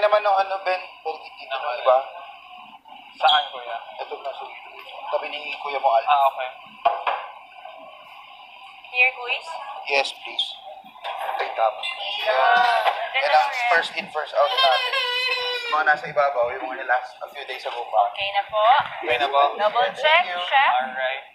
naman ng ano, Ben, Belgique, di ba? Saan, kuya? Ito na, so, tabi ni Kuya mo, Al. Ah, okay. Here, guys. Yes, please. Okay, tama. Yan Yan ang first in, first out natin. Yung mga nasa ibabaw, yung mga last a few days ago pa. Okay na po. Okay na po. Double check, chef. Alright.